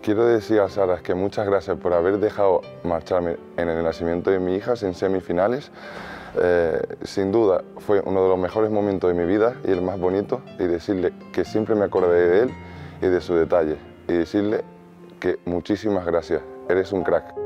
Quiero decir a Sara que muchas gracias por haber dejado marcharme en el nacimiento de mi hija en semifinales. Sin duda fue uno de los mejores momentos de mi vida y el más bonito, y decirle que siempre me acordaré de él y de su detalle, y decirle que muchísimas gracias, eres un crack.